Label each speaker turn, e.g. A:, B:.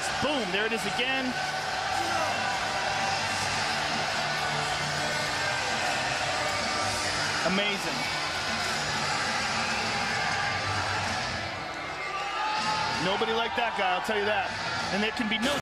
A: is. Boom, there it is again. Amazing. Nobody like that guy, I'll tell you that. And there can be no